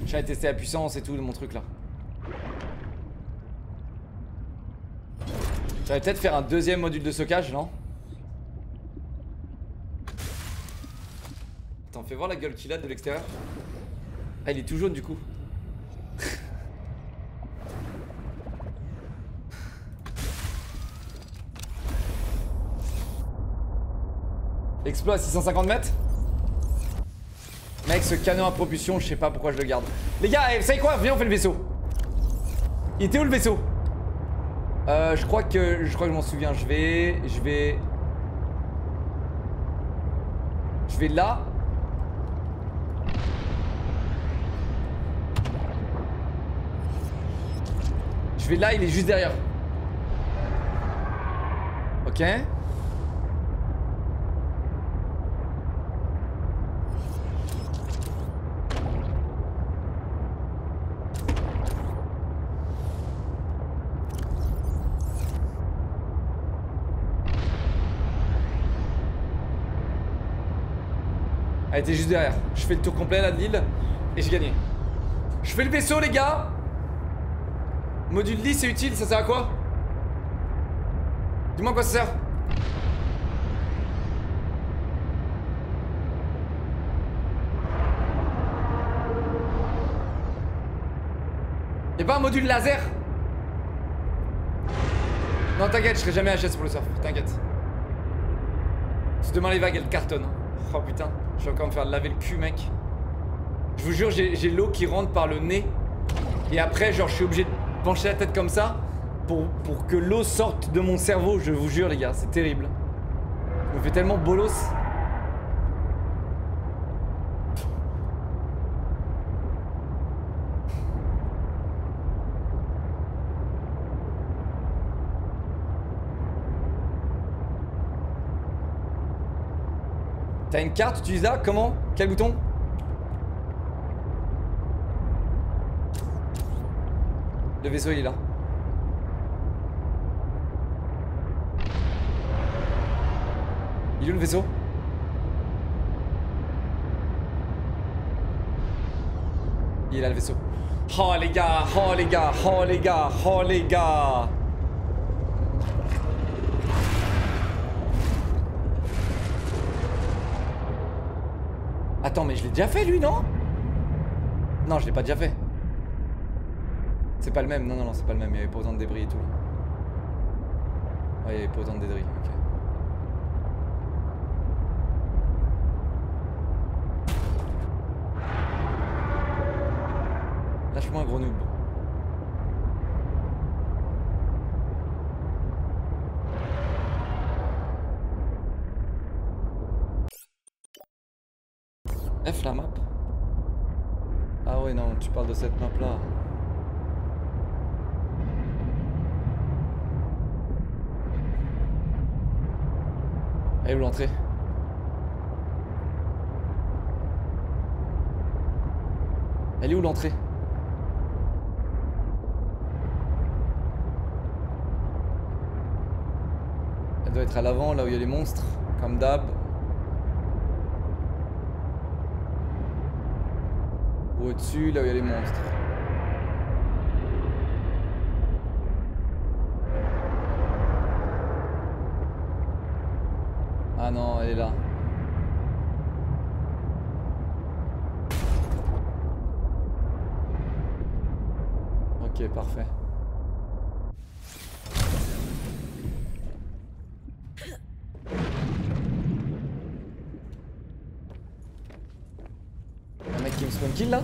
J'allais tester la puissance et tout de mon truc là. J'allais peut-être faire un deuxième module de stockage, non? Attends, fais voir la gueule qu'il a de l'extérieur. Ah, il est tout jaune du coup. Exploit à 650 mètres. Mec, ce canon à propulsion, je sais pas pourquoi je le garde. Les gars, vous savez quoi? Viens, on fait le vaisseau. Il était où le vaisseau? Je crois que je m'en souviens. Je vais là. Je vais là, il est juste derrière. Ok. Elle était juste derrière. Je fais le tour complet là de l'île et j'ai gagné. Je fais le vaisseau les gars. Module 10 c'est utile, ça sert à quoi? Dis-moi à quoi ça sert. Y'a pas un module laser? Non t'inquiète, je serai jamais HS pour le surf, t'inquiète. Si demain les vagues elles cartonnent. Oh putain, je vais encore me faire laver le cul mec. Je vous jure, j'ai l'eau qui rentre par le nez. Et après genre je suis obligé de pencher la tête comme ça pour que l'eau sorte de mon cerveau, je vous jure les gars, c'est terrible. Je me fais tellement bolos. T'as une carte, tu utilises là? Comment? Quel bouton? Le vaisseau il est là. Il est où le vaisseau? Il est là le vaisseau. Oh les gars, oh les gars, oh les gars, oh les gars. Attends, mais je l'ai déjà fait lui, non? Non, je l'ai pas déjà fait. C'est pas le même, non, non, non, c'est pas le même, il y avait pas autant de débris et tout. Ouais, il y avait pas autant de débris, ok. Lâche-moi un gros noob. F la map. Ah ouais non, tu parles de cette map là. Elle est où l'entrée? Elle est où l'entrée? Elle doit être à l'avant, là où il y a les monstres, comme d'hab. Ou au-dessus, là où il y a les monstres. Ah non, elle est là. Ok, parfait. Un mec qui me spawn kill là?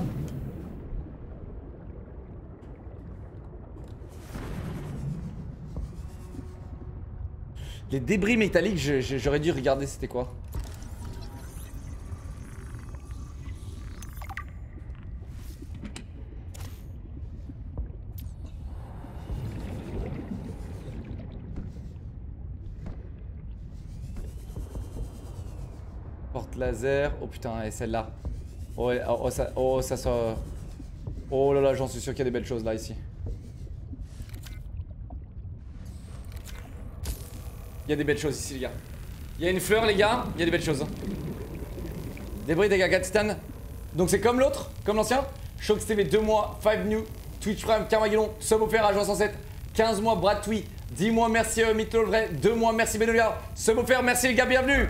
Les débris métalliques, j'aurais dû regarder c'était quoi. Porte laser. Oh putain, et celle-là. Oh, ça sort. Oh là là, j'en suis sûr qu'il y a des belles choses là ici. Il y a des belles choses ici les gars. Il y a une fleur les gars, il y a des belles choses. Débris, dégâts, titane. Donc c'est comme l'autre, comme l'ancien. Shox TV 2 mois, 5 new, Twitch Prime, Carmageddon, sub offert agent 107, 15 mois, Brad Twee, 10 mois, merci Mytho le vrai, 2 mois, merci Benolia, sub offert, merci les gars, bienvenue.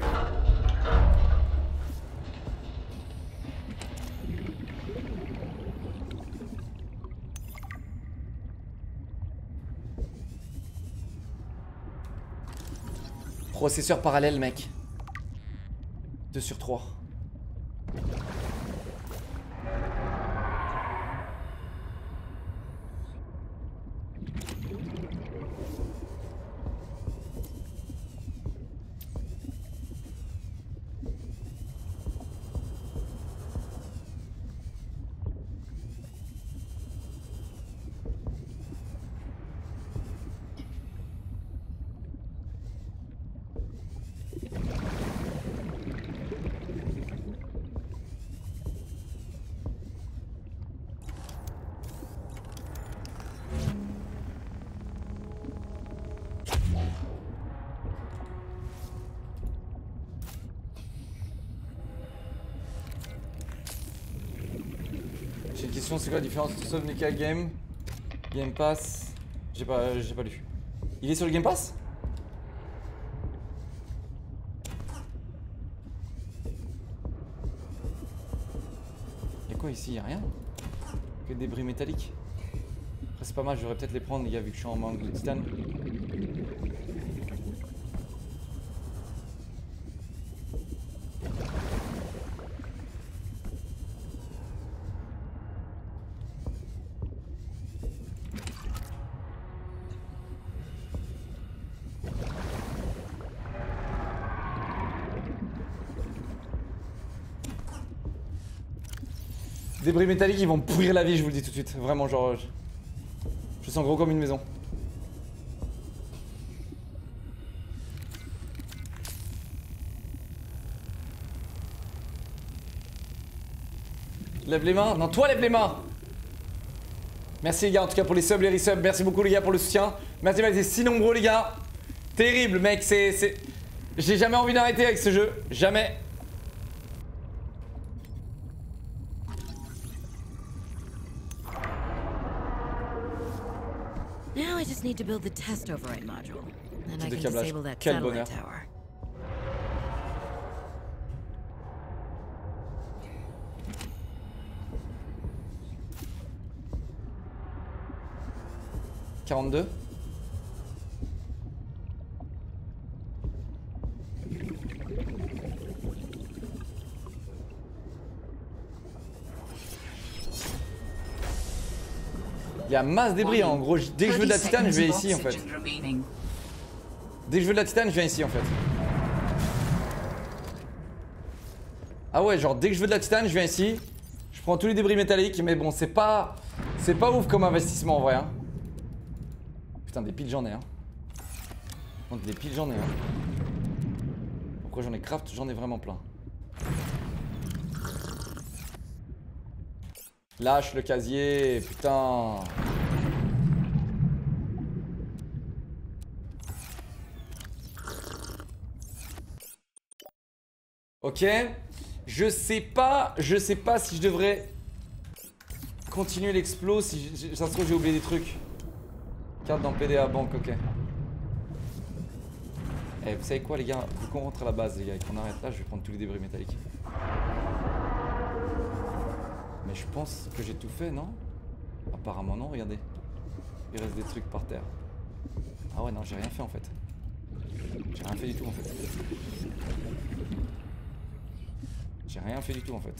Processeur parallèle, mec. 2 sur 3. J'ai une question, c'est quoi la différence entre Subnautica Game, Game Pass? J'ai pas lu. Il est sur le Game Pass? Y'a quoi ici? Y'a rien? Que des débris métalliques? Après c'est pas mal, j'aurais peut-être les prendre les gars vu que je suis en manque de titane. Débris métalliques, ils vont me pourrir la vie, je vous le dis tout de suite. Vraiment, genre. Je sens gros comme une maison. Lève les mains. Non, toi, lève les mains. Merci les gars, en tout cas pour les subs, les resubs. Merci beaucoup les gars pour le soutien. Merci d'avoir été si nombreux les gars. Terrible, mec. C'est. J'ai jamais envie d'arrêter avec ce jeu. Jamais. Now I just need to build the test override module. Then I can câblage. disable that Quel satellite bonheur. tower. « 42 ». Il y a masse débris en gros. Dès que je veux de la titane, je vais ici en fait. Dès que je veux de la titane, je viens ici en fait. Ah ouais, genre dès que je veux de la titane, je viens ici. Je prends tous les débris métalliques, mais bon, c'est pas ouf comme investissement en vrai. Hein. Putain, des piles j'en ai. Hein. Donc des piles j'en ai. Hein. Pourquoi j'en ai craft? J'en ai vraiment plein. Lâche le casier, putain. Ok. Je sais pas si je devrais continuer l'explo. Si ça se trouve, j'ai oublié des trucs. Carte dans PDA banque, ok. Eh, vous savez quoi, les gars? Vu qu'on rentre à la base, les gars, et qu'on arrête là, je vais prendre tous les débris métalliques. Mais je pense que j'ai tout fait, non? Apparemment non, regardez. Il reste des trucs par terre. Ah ouais, non, j'ai rien fait en fait. J'ai rien fait du tout en fait. J'ai rien fait du tout en fait.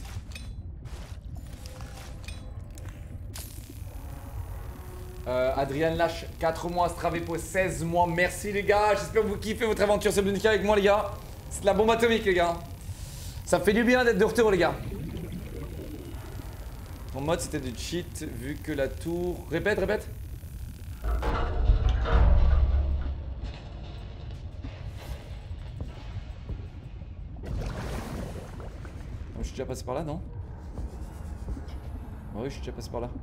Adrien lâche 4 mois, Stravepo 16 mois. Merci les gars, j'espère que vous kiffez votre aventure Subnautica avec moi les gars. C'est de la bombe atomique les gars. Ça fait du bien d'être de retour les gars. Mon mode c'était de cheat vu que la tour... Répète. Je suis déjà passé par là, non? Oui, je suis déjà passé par là.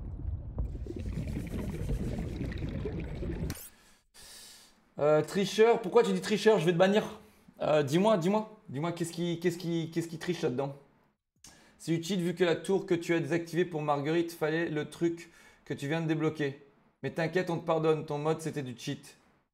Tricheur, pourquoi tu dis tricheur? Je vais te bannir. Dis-moi, qu'est-ce qui triche là-dedans? C'est du cheat vu que la tour que tu as désactivée pour Marguerite, fallait le truc que tu viens de débloquer. Mais t'inquiète, on te pardonne. Ton mode, c'était du cheat.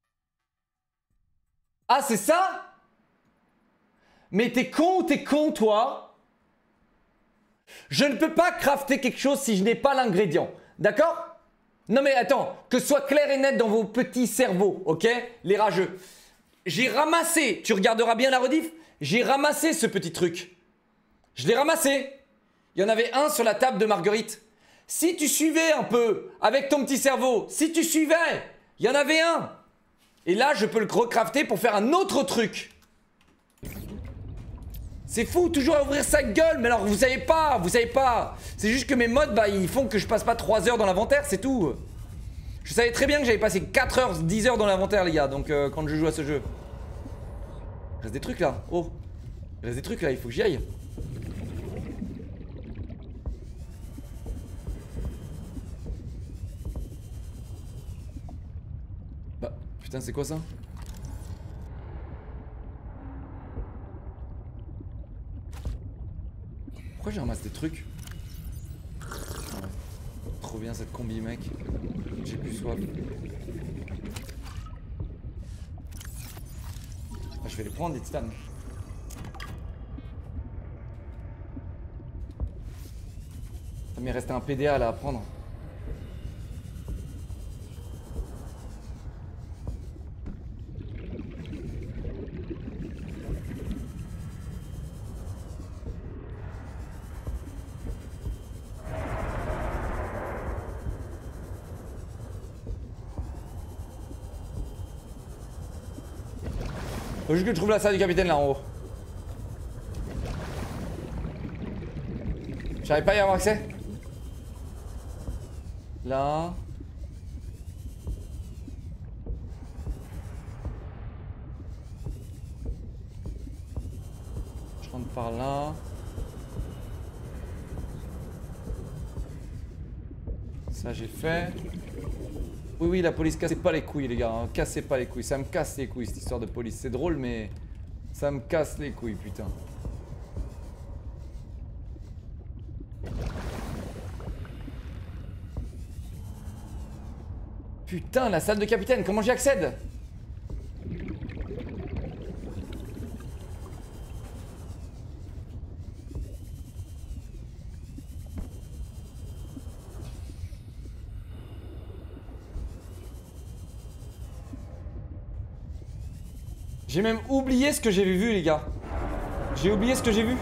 Ah, c'est ça? Mais t'es con ou t'es con, toi? Je ne peux pas crafter quelque chose si je n'ai pas l'ingrédient. D'accord? Non mais attends, que ce soit clair et net dans vos petits cerveaux, ok? Les rageux. J'ai ramassé, tu regarderas bien la rediff, j'ai ramassé ce petit truc. Je l'ai ramassé. Il y en avait un sur la table de Marguerite. Si tu suivais un peu, avec ton petit cerveau, si tu suivais, il y en avait un. Et là, je peux le recrafter pour faire un autre truc. C'est fou, toujours à ouvrir sa gueule, mais alors vous savez pas. C'est juste que mes mods, bah, ils font que je passe pas 3 heures dans l'inventaire, c'est tout. Je savais très bien que j'avais passé 4 heures, 10 heures dans l'inventaire, les gars, donc quand je joue à ce jeu. Il reste des trucs là, oh. Il reste des trucs là, il faut que j'y aille. Bah, putain, c'est quoi ça? Pourquoi j'ai ramassé des trucs? Ouais. Trop bien cette combi, mec. J'ai plus soif. Ah, je vais les prendre, les titanes. Mais il reste un PDA là à prendre. Faut juste que je trouve la salle du capitaine là en haut. J'arrive pas à y avoir accès. Là. Je rentre par là. Ça j'ai fait. Oui, oui, la police, cassez pas les couilles, les gars. Hein. Cassez pas les couilles. Ça me casse les couilles, cette histoire de police. C'est drôle, mais ça me casse les couilles, putain. Putain, la salle de capitaine, comment j'y accède? J'ai même oublié ce que j'ai vu, les gars. J'ai oublié ce que j'ai vu.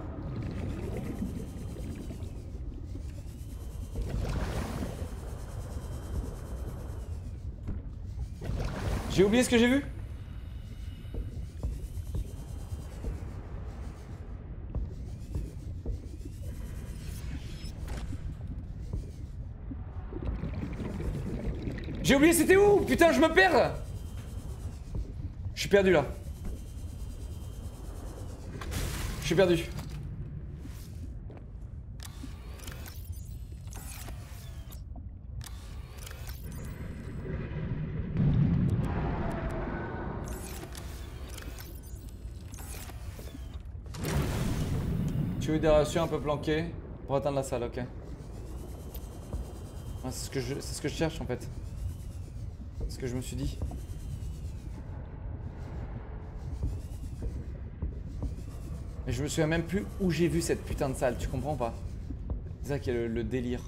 J'ai oublié ce que j'ai vu. J'ai oublié c'était où? Putain, je me perds. Je suis perdu là. Je suis perdu. Tu as eu des reçus un peu planqués pour atteindre la salle, ok. Ah, c'est ce que je cherche en fait. C'est ce que je me suis dit. Mais je me souviens même plus où j'ai vu cette putain de salle, tu comprends pas? C'est ça qui est le délire.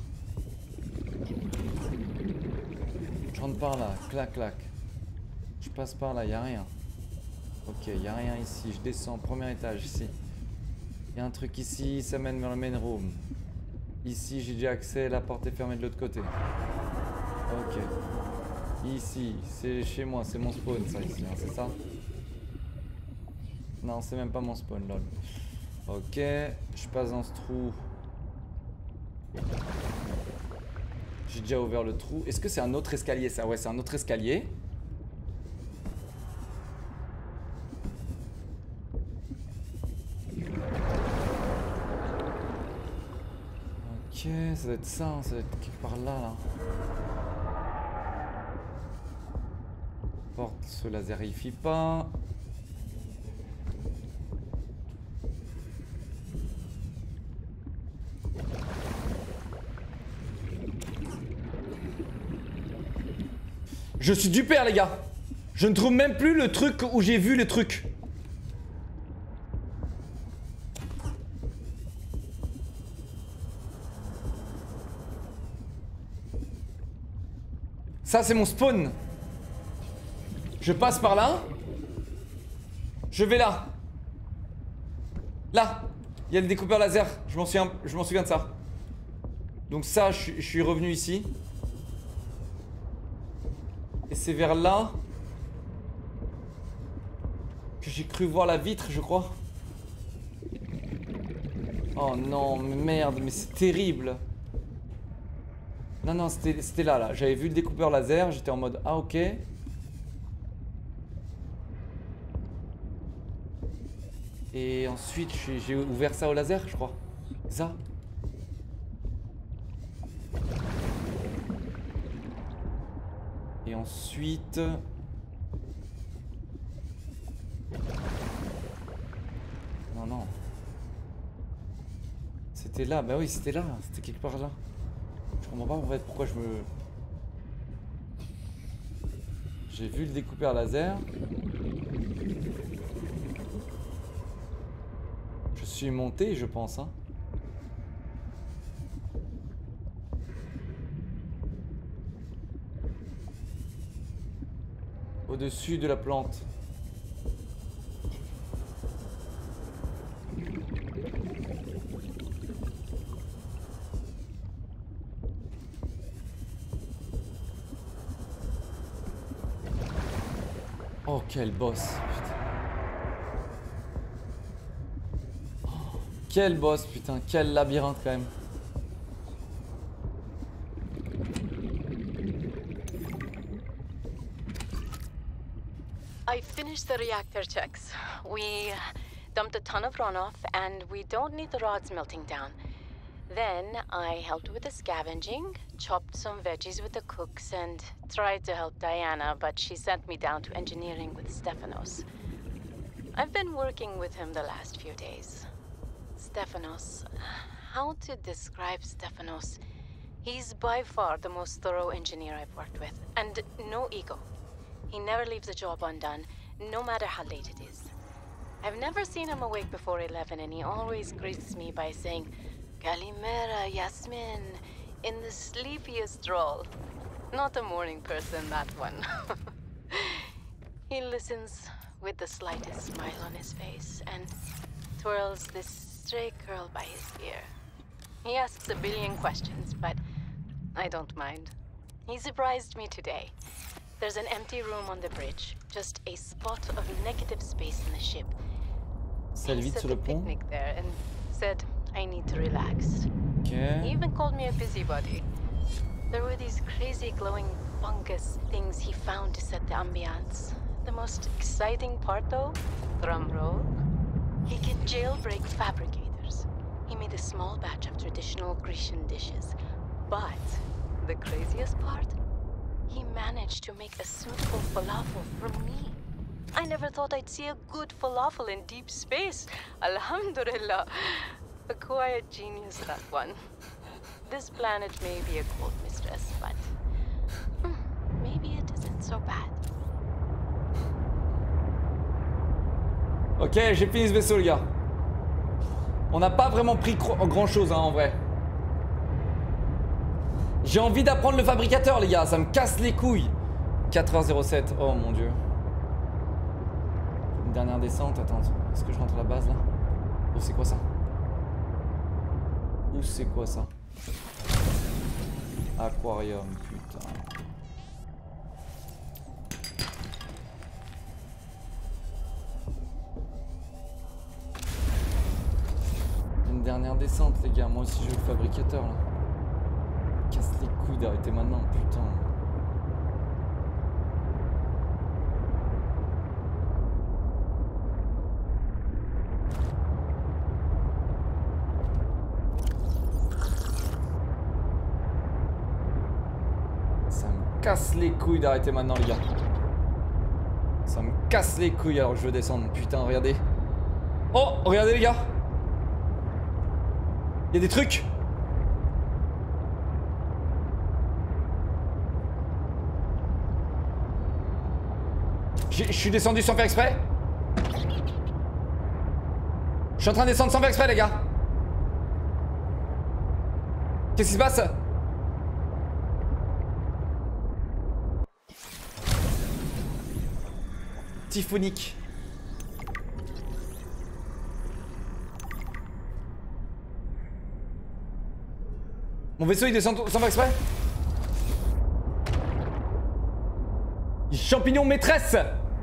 Je rentre par là, clac clac. Je passe par là, y'a rien. Ok, y'a rien ici, je descends, premier étage ici. Y'a un truc ici, ça mène vers le main room. Ici j'ai déjà accès, la porte est fermée de l'autre côté. Ok. Ici, c'est chez moi, c'est mon spawn ça ici, hein, c'est ça? Non, c'est même pas mon spawn, lol. Ok, je passe dans ce trou. J'ai déjà ouvert le trou. Est-ce que c'est un autre escalier ça? Ouais, c'est un autre escalier. Ok, ça doit être ça, hein, ça doit être quelque part là, là. Porte se laserifie pas. Je suis du père les gars. Je ne trouve même plus le truc où j'ai vu le truc. Ça c'est mon spawn. Je passe par là. Je vais là. Là. Il y a le découpeur laser. Je m'en souviens de ça. Donc ça, je suis revenu ici. Et c'est vers là que j'ai cru voir la vitre, je crois. Oh non, mais merde, mais c'est terrible. Non, non, c'était là, là. J'avais vu le découpeur laser, j'étais en mode, ah ok. Et ensuite, j'ai ouvert ça au laser, je crois. Ça. Et ensuite... Non, non. C'était là, bah oui, c'était là. C'était quelque part là. Je comprends pas en fait pourquoi je me... J'ai vu le découpeur laser. Je suis monté, je pense, hein. Au-dessus de la plante. Oh, quel boss. Putain. Oh, quel boss, putain. Quel labyrinthe, quand même. I finished the reactor checks. We dumped a ton of runoff, and we don't need the rods melting down. Then I helped with the scavenging, chopped some veggies with the cooks, and tried to help Diana, but she sent me down to engineering with Stefanos. I've been working with him the last few days. Stefanos... How to describe Stefanos? He's by far the most thorough engineer I've worked with, and no ego. He never leaves a job undone, no matter how late it is. I've never seen him awake before 11, and he always greets me by saying, Kalimera, Yasmin, in the sleepiest drawl. Not a morning person, that one. He listens with the slightest smile on his face, and twirls this stray curl by his ear. He asks a billion questions, but I don't mind. He surprised me today. There's an empty room on the bridge, just a spot of negative space in the ship. He set a picnic there and said I need to relax. Okay. He even called me a busybody. There were these crazy glowing fungus things he found to set the ambiance. The most exciting part though, drum roll, he can jailbreak fabricators. He made a small batch of traditional Grecian dishes. But the craziest part? He managed to make a suitable falafel for me. I never thought I'd see a good falafel in deep space. Alhamdulillah. A quiet genius, that one. This planet may be a cold mistress, but maybe it isn't so bad. Ok, j'ai fini ce vaisseau, les gars. On n'a pas vraiment pris grand chose, hein, en vrai. J'ai envie d'apprendre le fabricateur, les gars. Ça me casse les couilles. 4h07. Oh mon dieu. Une dernière descente. Attends, est-ce que je rentre à la base là? Oh, c'est quoi ça? Où c'est quoi ça? Aquarium, putain. Une dernière descente, les gars. Moi aussi, je veux le fabricateur là. Casse les couilles d'arrêter maintenant, putain. Ça me casse les couilles d'arrêter maintenant, les gars. Ça me casse les couilles alors que je veux descendre. Putain, regardez. Oh, regardez, les gars. Il y a des trucs. Je suis descendu sans faire exprès. Je suis en train de descendre sans faire exprès, les gars. Qu'est-ce qui se passe? Typhonique. Mon vaisseau il descend sans faire exprès. Champignon maîtresse.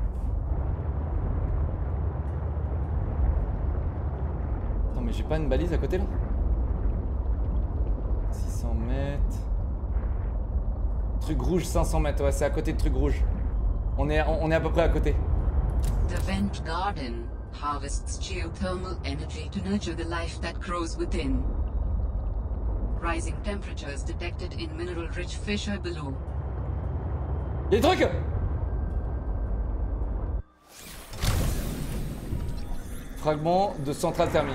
Attends mais j'ai pas une balise à côté là? 600 mètres. Truc rouge 500 mètres, ouais c'est à côté de truc rouge. On est à peu près à côté. The Vent Garden harvests geothermal energy to nurture the life that grows within. Rising temperatures detected in mineral-rich fissure below. Y'a des trucs! Fragment de centrale thermique.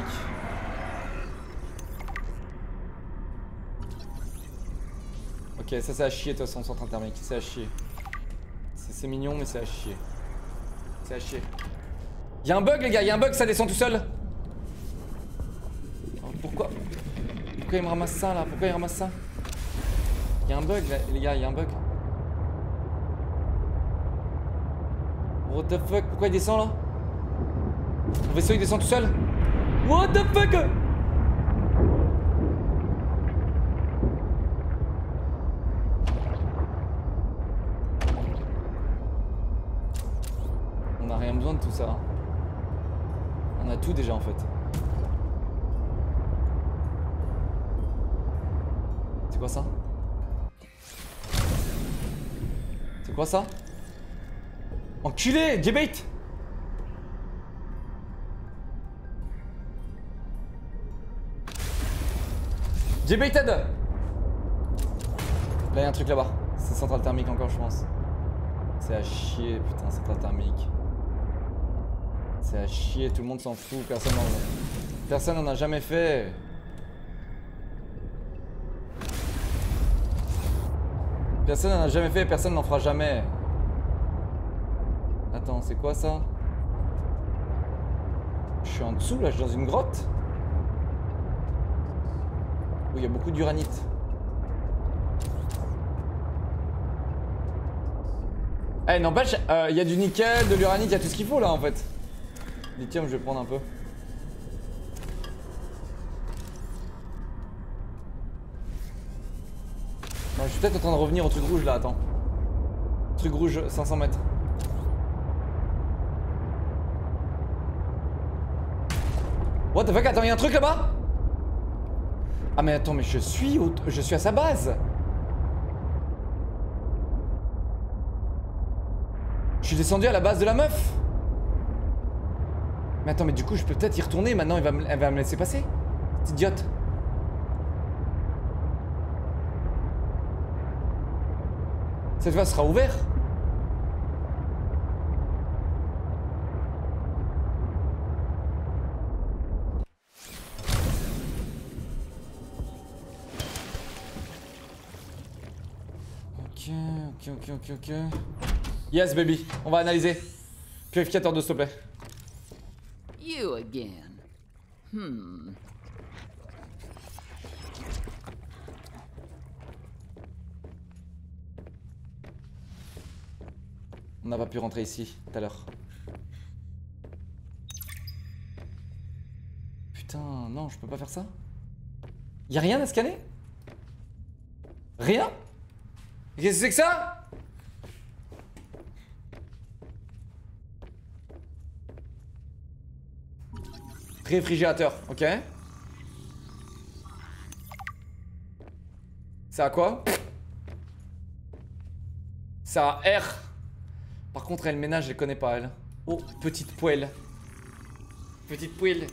Ok, ça c'est à chier de toute façon, centrale thermique, c'est à chier. C'est mignon mais c'est à chier. C'est à chier. Y'a un bug les gars, y'a un bug, ça descend tout seul. Oh, pourquoi il me ramasse ça là? Pourquoi il ramasse ça? Y'a un bug là, les gars, y'a un bug. What the fuck? Pourquoi il descend là? Mon vaisseau il descend tout seul? What the fuck? On n'a rien besoin de tout ça. Hein. On a tout déjà en fait. C'est quoi ça? C'est quoi ça? Enculé! Debate! Debated! Là y'a un truc là-bas. C'est centrale thermique encore je pense. C'est à chier putain centrale thermique. C'est à chier, tout le monde s'en fout, personne n'en a jamais fait. Personne n'en a jamais fait, personne n'en fera jamais. Attends, c'est quoi ça? Je suis en dessous là, je suis dans une grotte. Où il y a beaucoup d'uranite. Eh n'empêche, il y a du nickel, de l'uranite, il y a tout ce qu'il faut là en fait. Lithium, je vais prendre un peu. Non, je suis peut-être en train de revenir au truc rouge là, attends. Truc rouge, 500 mètres. What the fuck, attends, il y a un truc là-bas? Ah mais attends, mais je suis à sa base. Je suis descendu à la base de la meuf. Mais attends, mais du coup je peux peut-être y retourner maintenant, elle va me laisser passer. Cette idiote. Cette fois sera ouvert. Ok. Yes baby, on va analyser. Purificateur d'eau s'il te plaît. You again. On n'a pas pu rentrer ici tout à l'heure. Putain, non, je peux pas faire ça. Y'a rien à scanner? Rien? Qu'est-ce que c'est que ça? Réfrigérateur, ok. Ça a quoi? Ça a R. Par contre, elle ménage, je les connais pas, elle. Oh, petite poêle. Petite poêle.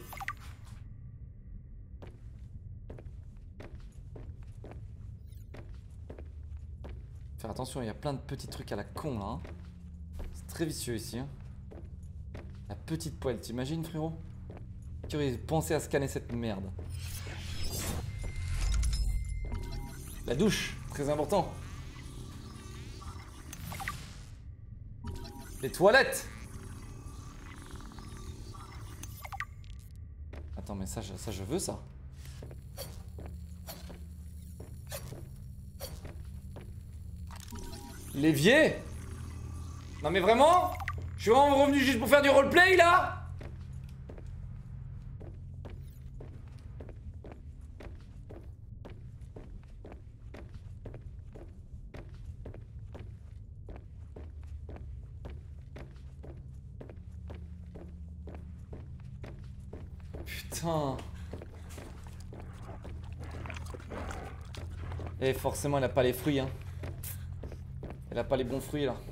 Faire attention, il y a plein de petits trucs à la con là. Hein. C'est très vicieux ici. Hein. La petite poêle, t'imagines frérot? Qui aurait pensé à scanner cette merde? La douche, très important. Les toilettes. Attends, mais ça je veux ça. L'évier. Non mais vraiment? Je suis vraiment revenu juste pour faire du roleplay là? Putain. Et forcément elle a pas les fruits hein. Elle a pas les bons fruits là.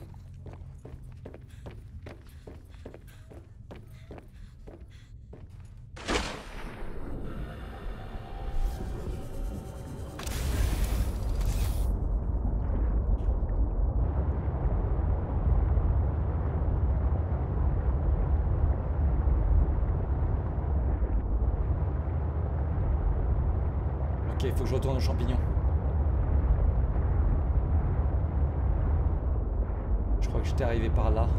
Ok, il faut que je retourne aux champignons. Je crois que j'étais arrivé par là.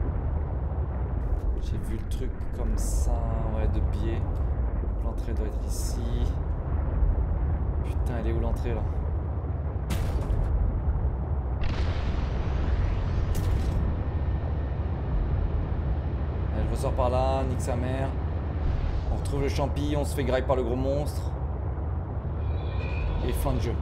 J'ai vu le truc comme ça, ouais, de biais. L'entrée doit être ici. Putain, elle est où l'entrée là? Allez, je ressors par là, nique sa mère. On retrouve le champi, on se fait grailler par le gros monstre. Et fin de jeu.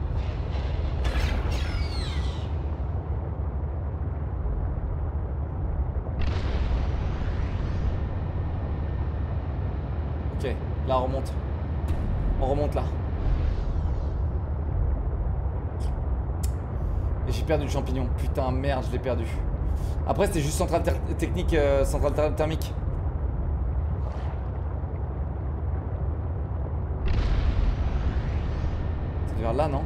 Ok, là on remonte. On remonte là. Et j'ai perdu le champignon. Putain, merde, je l'ai perdu. Après, c'était juste centrale technique, centrale thermique. C'est vers là, non?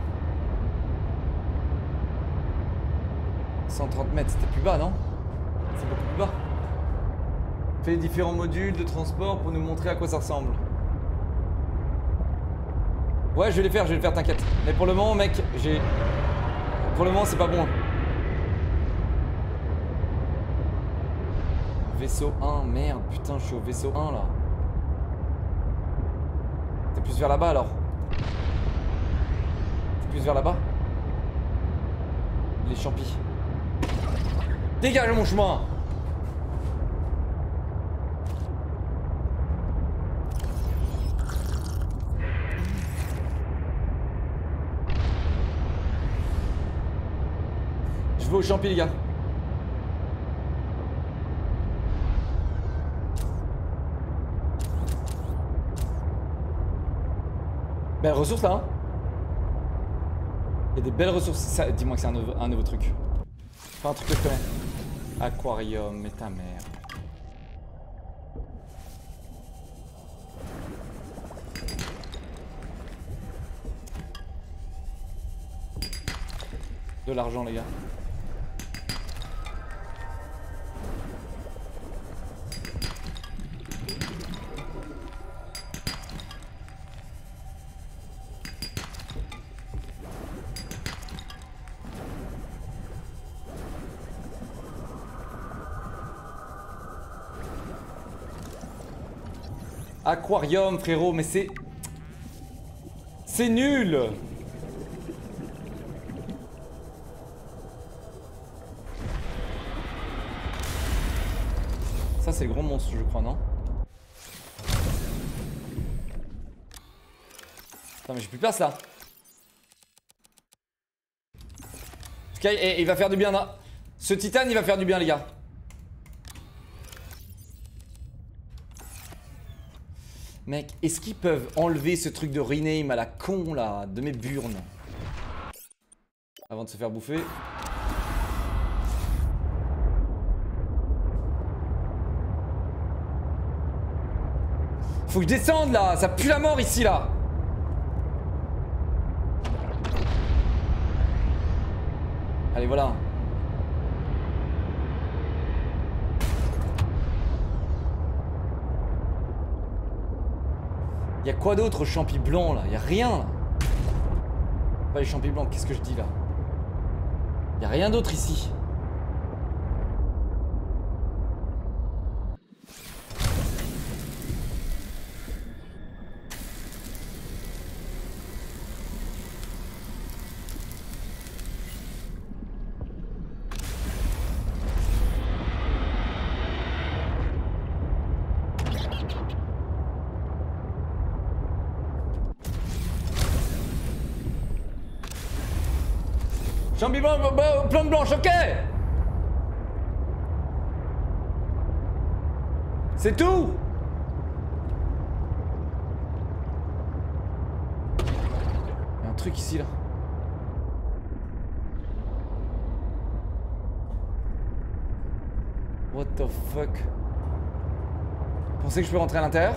130 mètres, c'était plus bas, non? C'est beaucoup plus bas. Fais différents modules de transport pour nous montrer à quoi ça ressemble. Ouais, je vais les faire, t'inquiète. Mais pour le moment, mec, j'ai... Pour le moment, c'est pas bon. Vaisseau 1, merde, putain, je suis au vaisseau 1, là. T'es plus vers là-bas, alors? T'es plus vers là-bas? Les champis. Dégage mon chemin! Je vais au champi, les gars. Belle ressource là, hein. Il y a des belles ressources. Dis-moi que c'est un nouveau truc. Pas un truc que je connais. Aquarium, mais ta mère. De l'argent, les gars. Aquarium, frérot, mais c'est... C'est nul! Ça, c'est le gros monstre, je crois, non? Attends, mais j'ai plus de place, là. En tout cas, il va faire du bien, là. Ce titane, il va faire du bien, les gars. Mec, est-ce qu'ils peuvent enlever ce truc de rename à la con là, de mes burnes? Avant de se faire bouffer. Faut que je descende là, ça pue la mort ici là. Allez, voilà. Y'a quoi d'autre, champi blanc là? Y'a rien là. Pas les champis blancs, qu'est-ce que je dis là? Y'a rien d'autre ici. Champi blanc, plante blanche, ok. C'est tout. Il y a un truc ici là. What the fuck? Vous pensez que je peux rentrer à l'intérieur?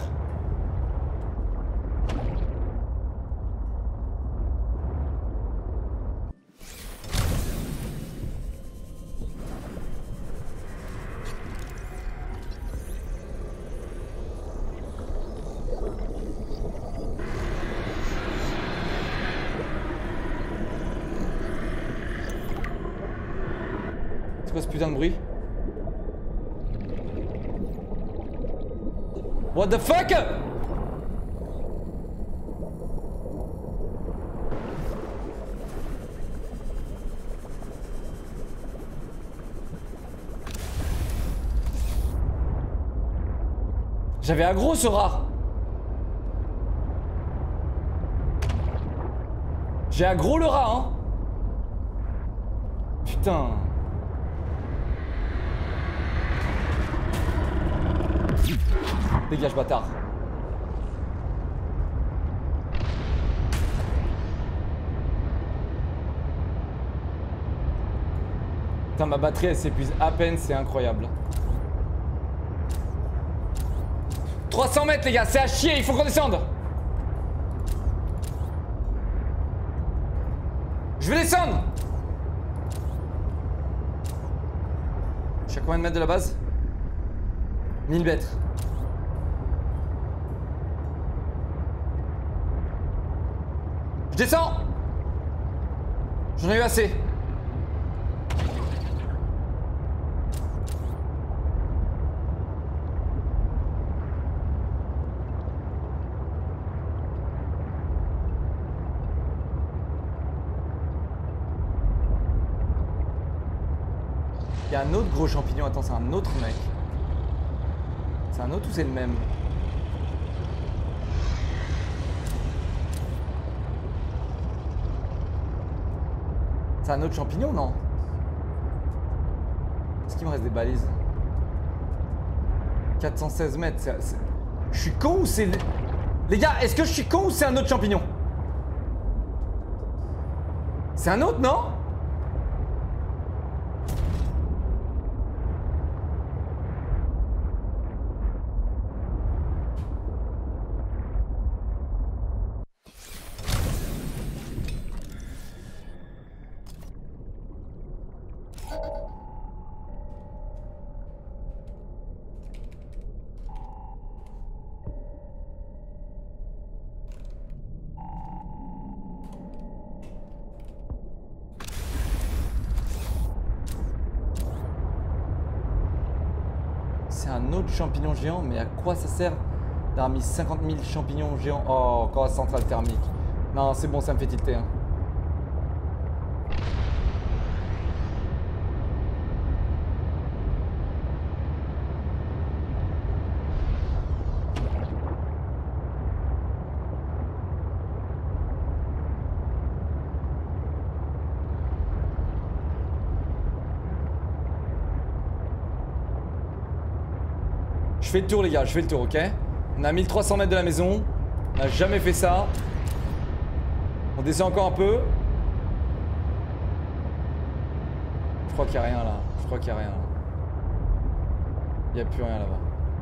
C'est quoi ce putain de bruit? What the fuck? J'avais aggro ce rat. J'ai aggro le rat, hein. Putain. Dégage, bâtard. Putain, ma batterie elle s'épuise à peine, c'est incroyable. 300 mètres les gars, c'est à chier, il faut qu'on descende. Je vais descendre. Je suis à combien de mètres de la base? 1000 mètres. Je descends. J'en ai eu assez. Il y a un autre gros champignon. Attends, c'est un autre mec. C'est un autre ou c'est le même? C'est un autre champignon, non? Est-ce qu'il me reste des balises? 416 mètres. Je suis con ou c'est... Les gars, est-ce que je suis con ou c'est un autre champignon? C'est un autre, non? C'est un autre champignon géant, mais à quoi ça sert d'avoir mis 50 000 champignons géants? Oh, encore la centrale thermique. Non, c'est bon, ça me fait tilter. Hein. Je fais le tour les gars, je fais le tour, ok? On a 1300 mètres de la maison. On n'a jamais fait ça. On descend encore un peu. Je crois qu'il n'y a rien là. Je crois qu'il n'y a rien là. Il n'y a plus rien là-bas.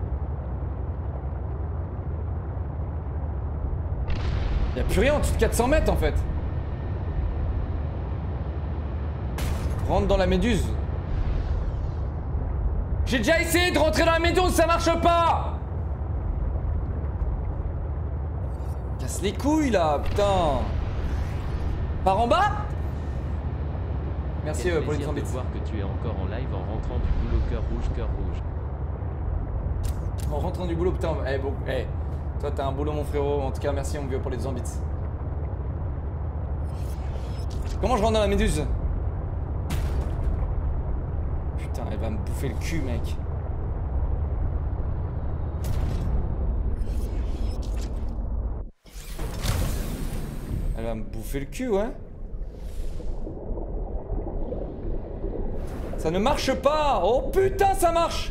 Il n'y a plus rien en dessous de 400 mètres en fait. Rentre dans la méduse. J'ai déjà essayé de rentrer dans la méduse, ça marche pas. Casse les couilles là, putain. Par en bas. Merci pour les 100 bits. Voir que tu es encore en live en rentrant du boulot, cœur rouge. En rentrant du boulot, putain. Eh bon, eh. Toi t'as un boulot mon frérot. En tout cas merci mon vieux pour les 200 bits. Comment je rentre dans la méduse? Putain, elle va me bouffer le cul, mec. Elle va me bouffer le cul, ouais. Ça ne marche pas. Oh putain, ça marche.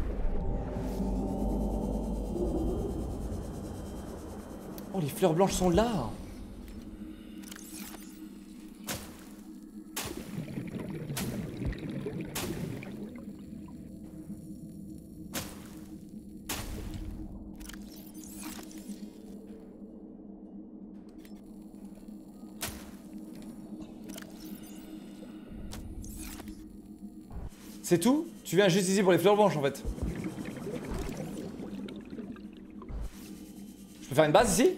Oh, les fleurs blanches sont là. C'est tout? Tu viens juste ici pour les fleurs blanches en fait. Je peux faire une base ici?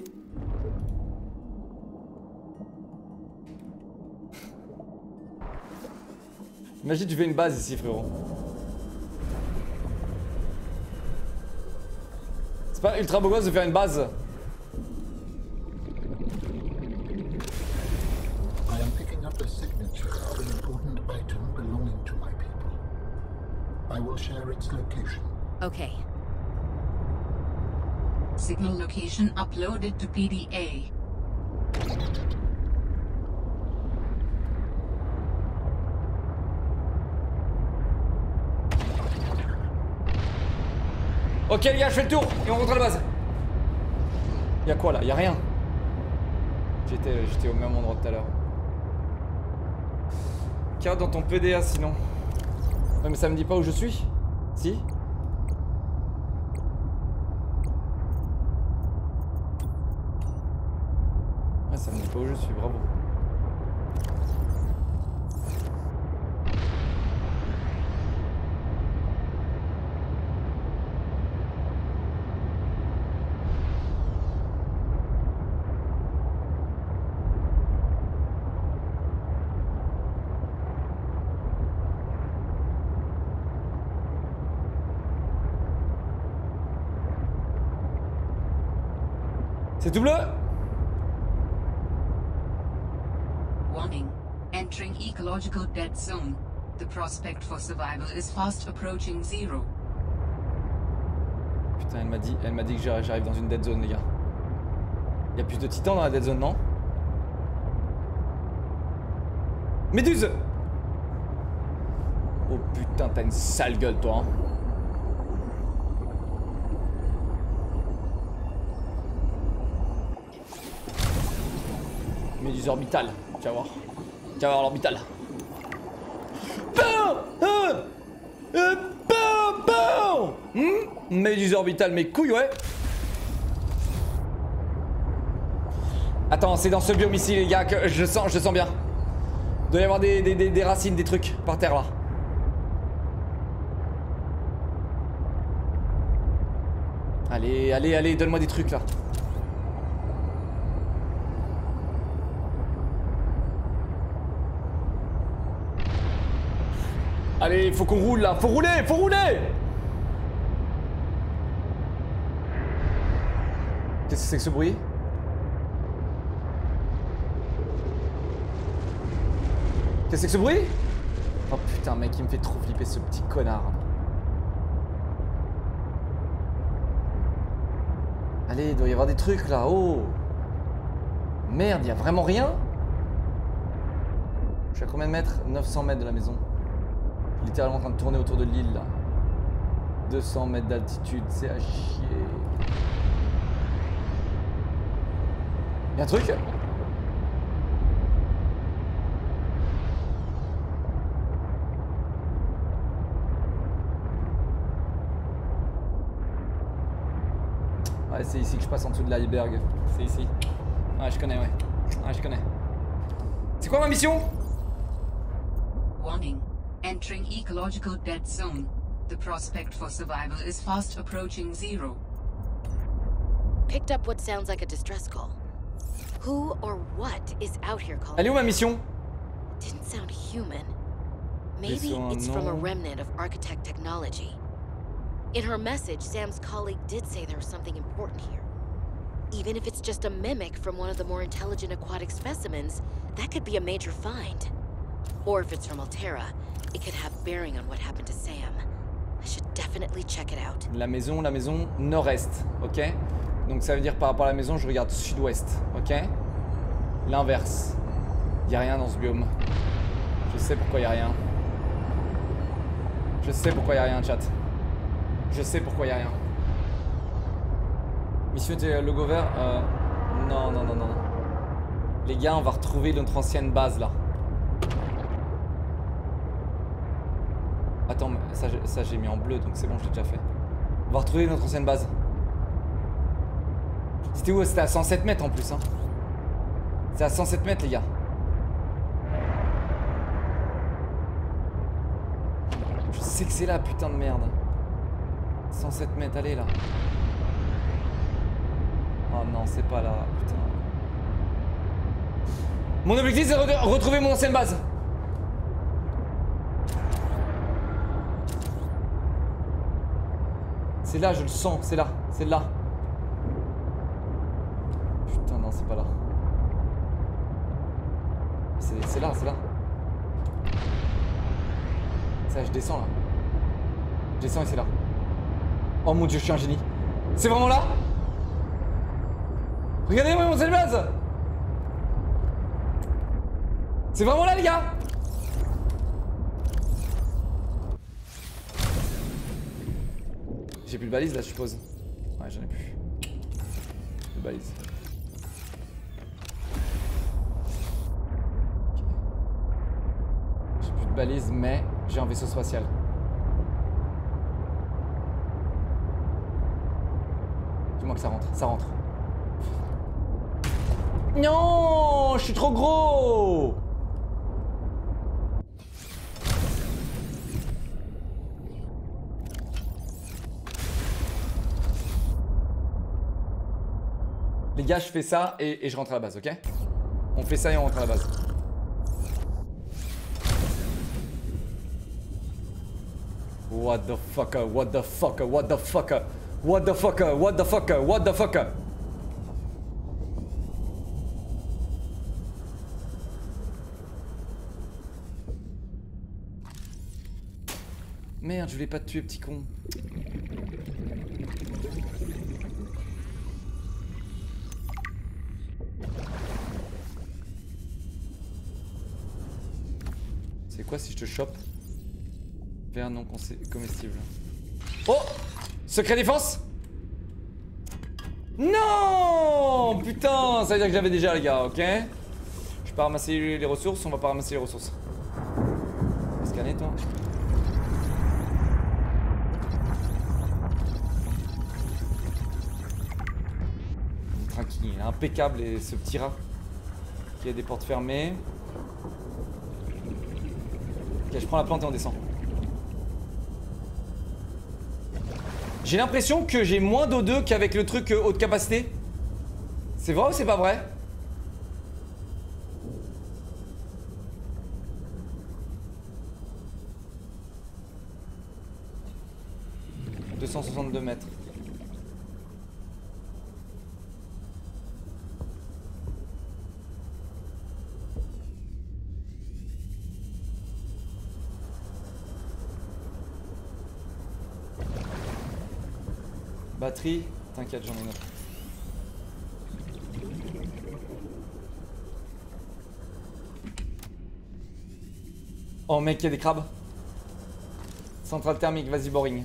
Imagine tu fais une base ici frérot. C'est pas ultra beau gosse de faire une base. I am picking up a signature of an important item belonging to my people. I will share its location. Okay. Signal location uploaded to PDA. Ok les gars, je fais le tour et on rentre à la base. Y'a quoi là? Y'a rien. J'étais au même endroit tout à l'heure. Carte dans ton PDA sinon. Ouais mais ça me dit pas où je suis. Si? Ouais ça me dit pas où je suis, bravo. C'est tout bleu? Warning. Entering ecological dead zone. The prospect for survival is fast approaching zero. Putain, elle m'a dit que j'arrive dans une dead zone, les gars. Y'a plus de titans dans la dead zone, non? Méduse! Oh putain, t'as une sale gueule, toi, hein. Méduse orbitale, tu vas voir. Tu vas voir l'orbital. Méduse orbitale, mes couilles, ouais. Attends, c'est dans ce biome ici, les gars, que je sens bien. Il doit y avoir des racines, des trucs par terre là. Allez, allez, allez, donne-moi des trucs là. Allez, faut qu'on roule là, faut rouler, faut rouler. Qu'est-ce que c'est que ce bruit? Qu'est-ce que c'est que ce bruit? Oh putain mec, il me fait trop flipper ce petit connard. Allez, il doit y avoir des trucs là, oh. Merde, y a vraiment rien? Je suis à combien de mètres? 900 mètres de la maison. Littéralement en train de tourner autour de l'île là. 200 mètres d'altitude, c'est à chier. Y'a un truc? Ouais, c'est ici que je passe en dessous de l'iceberg. C'est ici. Ouais, je connais, ouais. Ouais, je connais. C'est quoi ma mission? Warning. Entering ecological dead zone. The prospect for survival is fast approaching zero. Picked up what sounds like a distress call. Who or what is out here calling? Elle est où ma mission? Didn't sound human. Maybe it's from a remnant of architect technology. In her message, Sam's colleague did say there was something important here. Even if it's just a mimic from one of the more intelligent aquatic specimens, that could be a major find. Or if it's from Altera, it could have bearing on what happened to Sam. I should definitely check it out. La maison nord-est, ok? Donc ça veut dire par rapport à la maison, je regarde sud-ouest, ok? L'inverse. Y a rien dans ce biome. Je sais pourquoi y a rien. Je sais pourquoi y'a rien, chat. Je sais pourquoi y'a rien. Mission était logo vert. Non, non, non, non. Les gars, on va retrouver notre ancienne base là. Attends, mais ça j'ai mis en bleu, donc c'est bon, je l'ai déjà fait. On va retrouver notre ancienne base. C'était où? C'était à 107 mètres en plus, hein. C'est à 107 mètres, les gars. Je sais que c'est là, putain de merde. 107 mètres, allez là. Oh non, c'est pas là, putain. Mon objectif, c'est de retrouver mon ancienne base. C'est là, je le sens, c'est là, c'est là. Putain, non, c'est pas là. C'est là, c'est là. Ça, je descends là. Je descends et c'est là. Oh mon dieu, je suis un génie. C'est vraiment là? Regardez-moi mon ancienne base. C'est vraiment là, les gars? J'ai plus de balise là, je suppose. Ouais, j'en ai plus. Plus de balise. Okay. J'ai plus de balise, mais j'ai un vaisseau spatial. Dis-moi que ça rentre. Ça rentre. Non, je suis trop gros. Les gars, je fais ça et je rentre à la base, ok? On fait ça et on rentre à la base. What the fucker, what the fucker, what the fucker, what the fucker, what the fucker, what the fucker. Merde, je voulais pas te tuer, petit con. C'est quoi si je te chope? Vert non comestible. Oh! Secret défense? Non! Putain, ça veut dire que j'avais déjà, les gars, ok? Je vais pas ramasser les ressources, on va pas ramasser les ressources. On va scanner, toi. Tranquille, impeccable, et ce petit rat qui a des portes fermées. Ok, je prends la plante et on descend. J'ai l'impression que j'ai moins d'O2 qu'avec le truc haute capacité. C'est vrai ou c'est pas vrai? « 262 mètres. » Batterie, t'inquiète, j'en ai une autre. Oh mec, il y a des crabes. Centrale thermique, vas-y boring.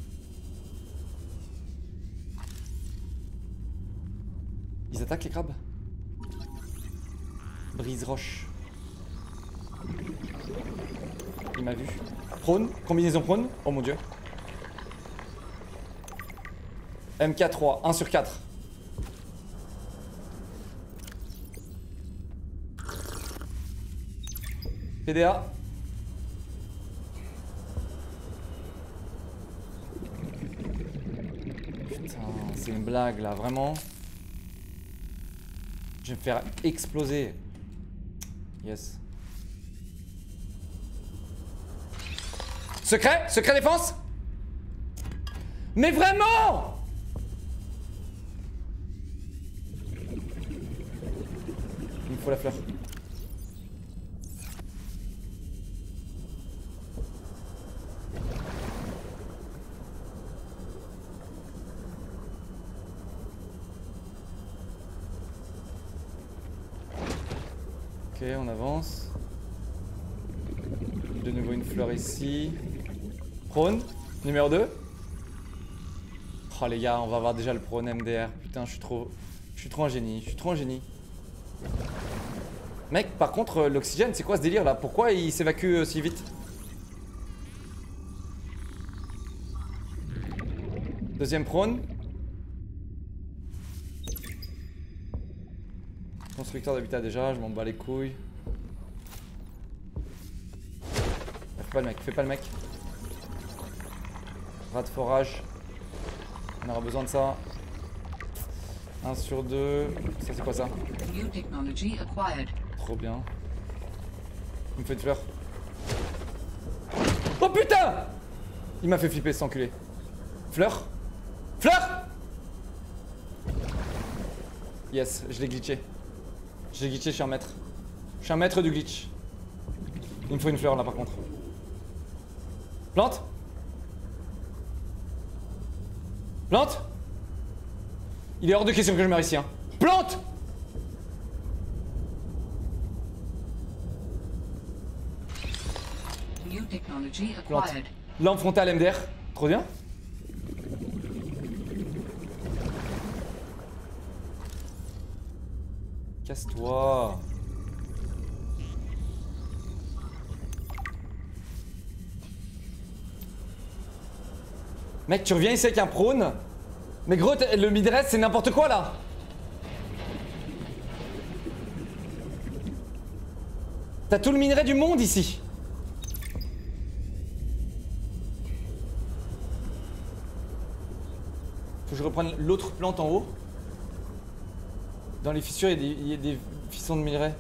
Ils attaquent les crabes. Brise roche. Il m'a vu. Prône, combinaison prône. Oh mon dieu. MK3, 1 sur 4. PDA. Putain, c'est une blague là, vraiment. Je vais me faire exploser. Yes. Secret? Secret défense? Mais vraiment? Il me faut la fleur. Ok, on avance. De nouveau une fleur ici. Prône, numéro 2. Oh les gars, on va avoir déjà le prône MDR. Putain, je suis trop un génie, je suis trop un génie. Mec, par contre, l'oxygène, c'est quoi ce délire là? Pourquoi il s'évacue si vite? Deuxième prône. Constructeur d'habitat déjà, je m'en bats les couilles. Fais pas le mec, fais pas le mec. Rat de forage. On aura besoin de ça. 1 sur 2. Ça c'est quoi ça? Trop bien. Il me fait une fleur. Oh putain! Il m'a fait flipper cet enculé. Fleur? Fleur! Yes, je l'ai glitché. Je l'ai glitché, je suis un maître. Je suis un maître du glitch. Il me faut une fleur là par contre. Plante? Plante? Il est hors de question que je meure ici, hein. Plante! Plante. Lampe frontale MDR. Trop bien. Casse-toi. Mec, tu reviens ici avec un prône. Mais gros, le midrest, c'est n'importe quoi là. T'as tout le minerai du monde ici. Faut que je reprenne l'autre plante en haut. Dans les fissures, il y a des fissons de minerai.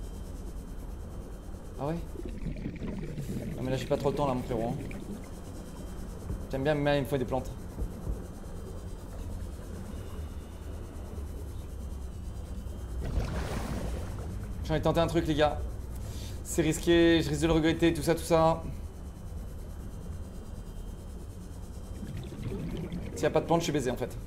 Ah ouais? Non mais là j'ai pas trop le temps là mon frérot. Hein. J'aime bien me mettre une fois des plantes. J'ai envie de tenter un truc les gars. C'est risqué, je risque de le regretter, tout ça, tout ça. S'il n'y a pas de plantes, je suis baisé en fait.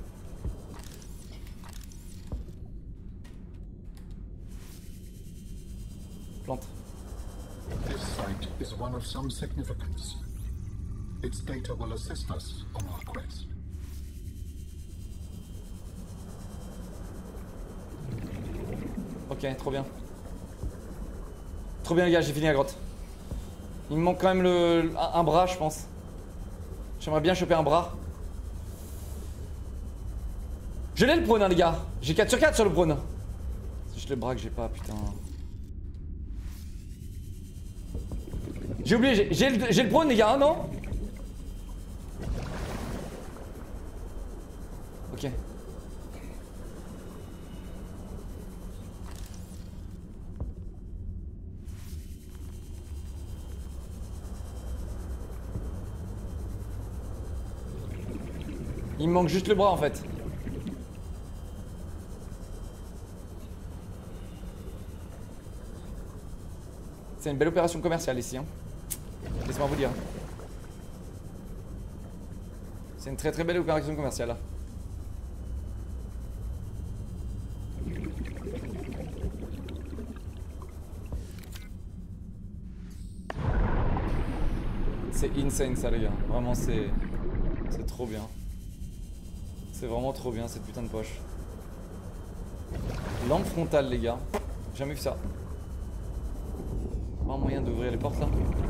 Plante. This site is one of some significance. Its data will assist us on our quest. Ok, trop bien. Trop bien les gars, j'ai fini la grotte. Il me manque quand même un bras je pense. J'aimerais bien choper un bras. Je l'ai le prône hein, les gars. J'ai 4 sur 4 sur le prône. C'est juste le bras que j'ai pas, putain. J'ai oublié, j'ai le prône les gars, hein, non? Ok. Il me manque juste le bras en fait. C'est une belle opération commerciale ici, hein. Laissez-moi vous dire. C'est une très très belle opération commerciale là. C'est insane ça les gars. Vraiment c'est trop bien. C'est vraiment trop bien cette putain de poche. Lampe frontale les gars. Jamais vu ça. Pas un moyen d'ouvrir les portes là.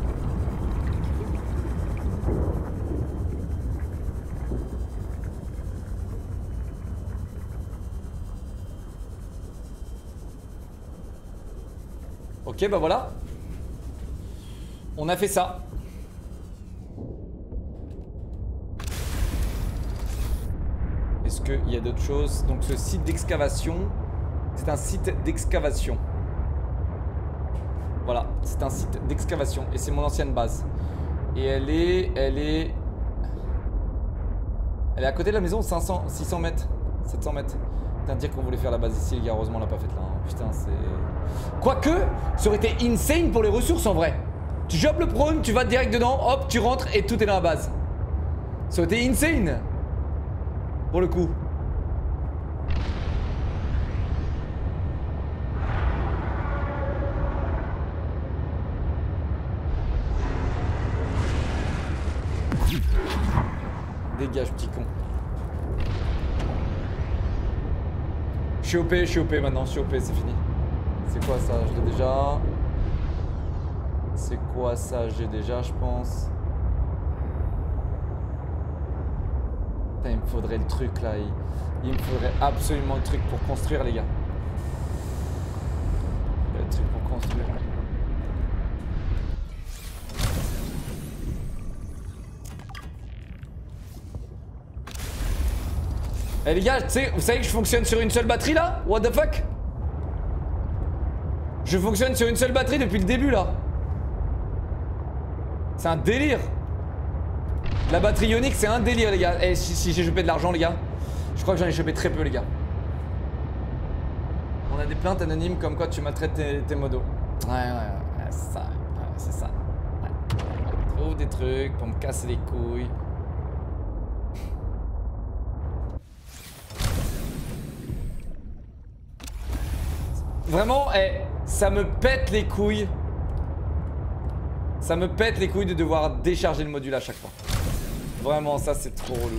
Ok bah voilà. On a fait ça. Est-ce qu'il y a d'autres choses? Donc ce site d'excavation, c'est un site d'excavation. Voilà, c'est un site d'excavation et c'est mon ancienne base. Et elle est à côté de la maison, 600 mètres, 700 mètres. Putain, dire qu'on voulait faire la base ici, les gars, heureusement on l'a pas faite là. Hein. Putain, c'est... Quoique, ça aurait été insane pour les ressources en vrai. Tu chopes le prône, tu vas direct dedans, hop, tu rentres et tout est dans la base. Ça aurait été insane. Pour le coup. Dégage, petit con. Je suis OP maintenant, je suis OP, c'est fini. C'est quoi ça? Je l'ai déjà. C'est quoi ça? J'ai déjà, je pense. Putain, il me faudrait le truc là. Il me faudrait absolument le truc pour construire, les gars. Le truc pour construire. Eh les gars, vous savez que je fonctionne sur une seule batterie là? What the fuck? Je fonctionne sur une seule batterie depuis le début là. C'est un délire. La batterie ionique c'est un délire les gars. Eh si j'ai chopé de l'argent les gars. Je crois que j'en ai chopé très peu les gars. On a des plaintes anonymes comme quoi tu maltraites tes modos. Ouais c'est ça. Ouais, c'est ça. Ouais. Trouve des trucs pour me casser les couilles. Vraiment, ça me pète les couilles. Ça me pète les couilles de devoir décharger le module à chaque fois. Vraiment, ça c'est trop relou.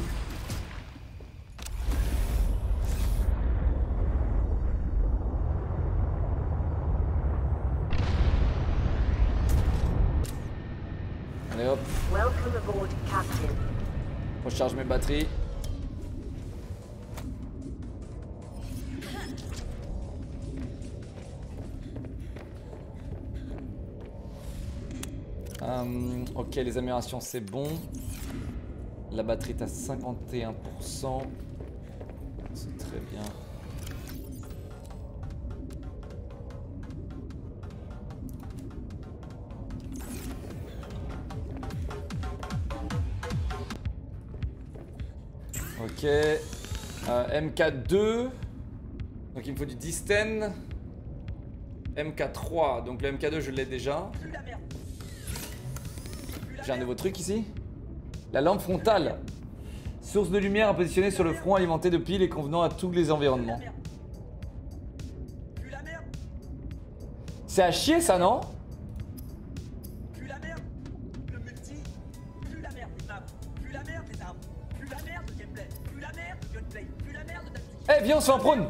Allez hop. Recharge mes batteries. Ok, les améliorations c'est bon. La batterie est à 51%. C'est très bien. Ok. MK2. Donc il me faut du Disten. MK3. Donc le MK2 je l'ai déjà. J'ai un nouveau truc ici. La lampe frontale. Source de lumière à positionner sur le front alimenté de piles et convenant à tous les environnements. C'est à chier ça, non? Eh viens on se fait un prône.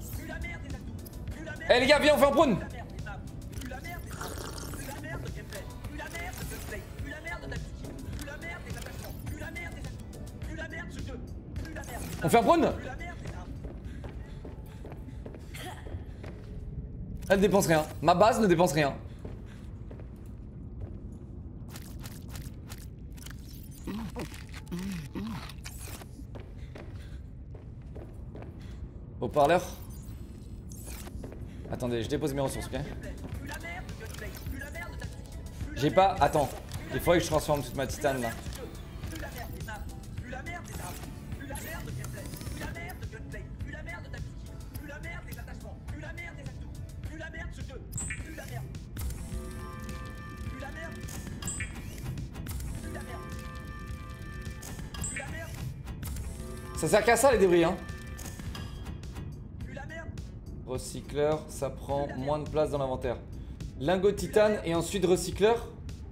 Eh les gars viens on fait un prône. On fait un prône. Elle dépense rien. Ma base ne dépense rien. Haut-parleur. Attendez, je dépose mes ressources, ok? J'ai pas... Attends. Il faudrait que je transforme toute ma titane là. Ça sert qu'à ça les débris hein. Recycleur, ça prend moins de place dans l'inventaire. Lingot de titane et ensuite recycleur.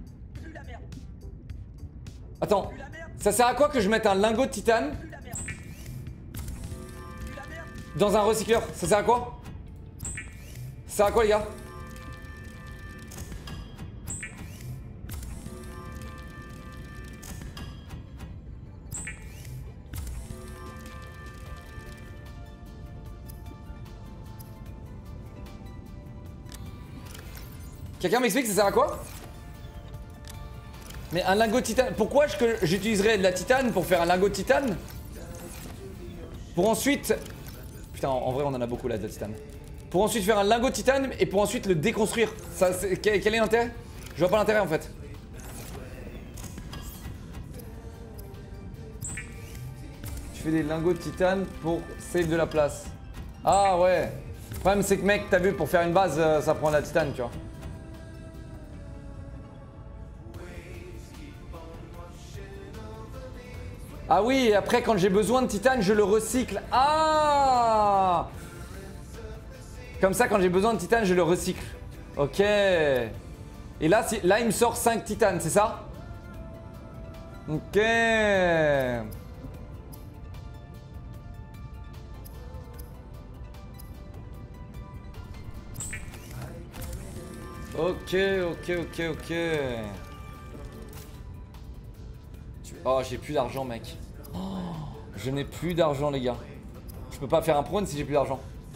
Attends, ça sert à quoi que je mette un lingot de titane dans un recycleur? Ça sert à quoi? Ça sert à quoi les gars? Quelqu'un m'explique ça sert à quoi? Mais un lingot de titane, pourquoi j'utiliserais de la titane pour faire un lingot de titane? Pour ensuite... Putain, en vrai on en a beaucoup là de la titane. Pour ensuite faire un lingot de titane et pour ensuite le déconstruire. Ça, quel est l'intérêt? Je vois pas l'intérêt en fait. Tu fais des lingots de titane pour save de la place. Ah ouais. Le problème c'est que mec, t'as vu, pour faire une base, ça prend de la titane, tu vois. Ah oui, et après quand j'ai besoin de titane, je le recycle. Ah! Comme ça, quand j'ai besoin de titane, je le recycle. Ok. Et là, il me sort 5 titanes, c'est ça? Ok. Ok. Oh, j'ai plus d'argent, mec. Oh, je n'ai plus d'argent, les gars. Je peux pas faire un prône si j'ai plus d'argent.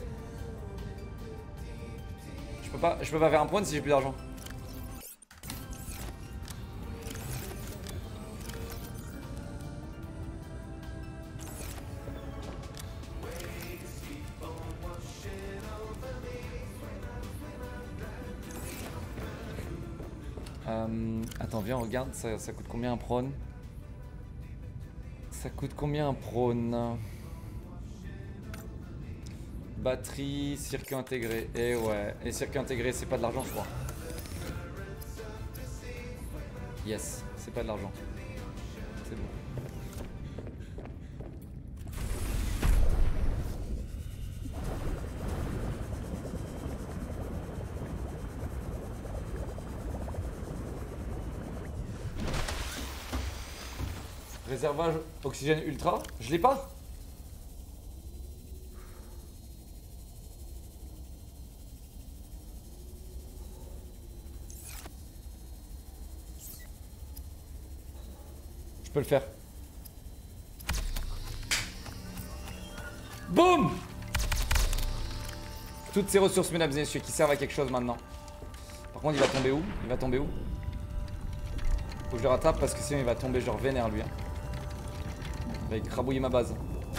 Je peux pas faire un prône si j'ai plus d'argent. Attends, viens, regarde, ça coûte combien un prône? Ça coûte combien un prône? Batterie, circuit intégré. Et ouais, et circuit intégré, c'est pas de l'argent, je crois. Yes, c'est pas de l'argent. C'est bon. Réservage oxygène ultra? Je l'ai pas? Je peux le faire. Boum! Toutes ces ressources, mesdames et messieurs, qui servent à quelque chose maintenant. Par contre, il va tomber où? Il va tomber où? Faut que je le rattrape parce que sinon il va tomber genre vénère lui. Hein. Il va écrabouiller ma base.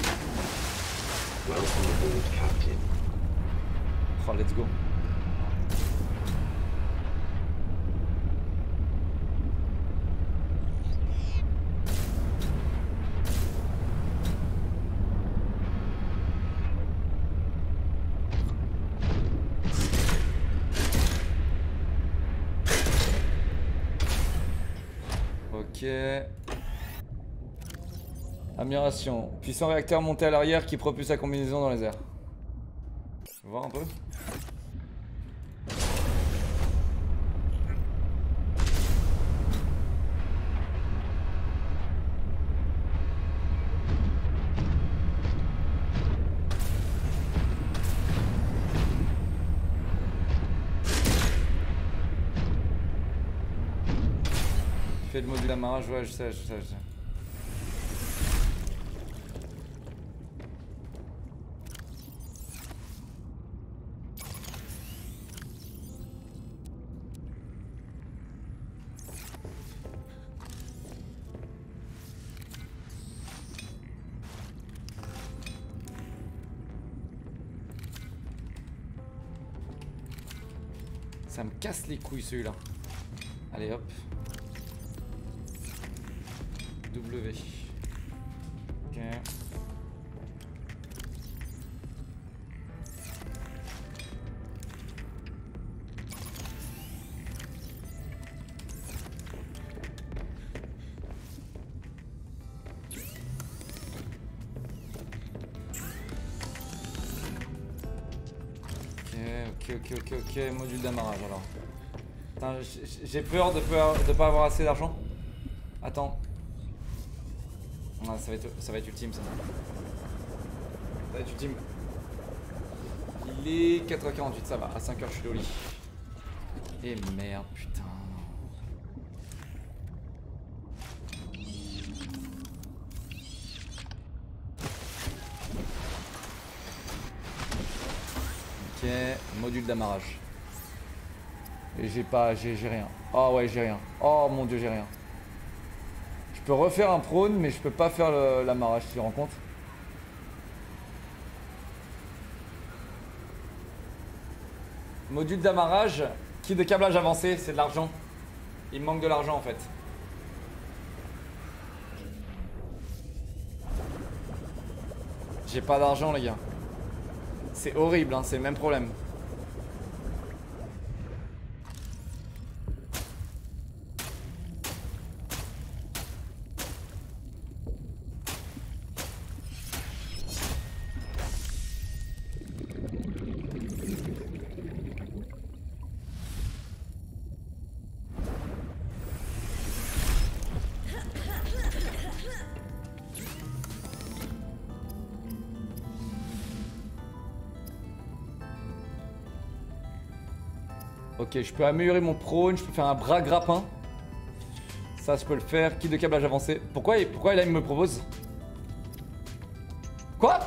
Oh, let's go. Ok. Amélioration. Puissant réacteur monté à l'arrière qui propulse la combinaison dans les airs. Je vais voir un peu. Fais le module d'amarrage, ouais, je sais. Ça me casse les couilles celui-là. Allez hop. W. Ok. Ok, module d'amarrage alors. Putain, j'ai peur de pas avoir assez d'argent. Attends. Ah, ça va être ultime ça. Ça va être ultime. Il est 4h48, ça va. À 5h, je suis au lit. Et merde, putain. Ok, module d'amarrage. Et j'ai rien. Oh ouais, j'ai rien. Oh mon dieu, j'ai rien. Je peux refaire un prône, mais je peux pas faire l'amarrage, tu te rends compte? Module d'amarrage, kit de câblage avancé, c'est de l'argent. Il me manque de l'argent en fait. J'ai pas d'argent les gars. C'est horrible, hein, c'est le même problème. Ok, je peux améliorer mon prône, je peux faire un bras grappin. Ça, je peux le faire. Kit de câblage avancé. Pourquoi là, il me propose? Quoi?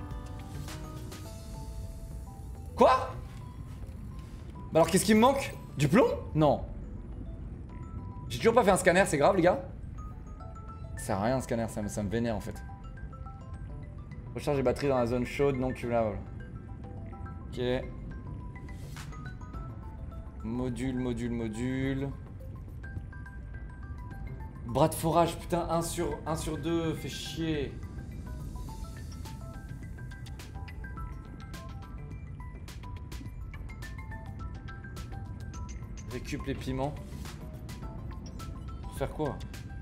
Quoi? Bah alors, qu'est-ce qui me manque? Du plomb? Non. J'ai toujours pas fait un scanner, c'est grave, les gars? Ça sert à rien un scanner, ça me vénère en fait. Recharge les batteries dans la zone chaude non cumulable. Ok. Module. Bras de forage, putain, 1 sur 2, fait chier. Récup les piments. Pour faire quoi?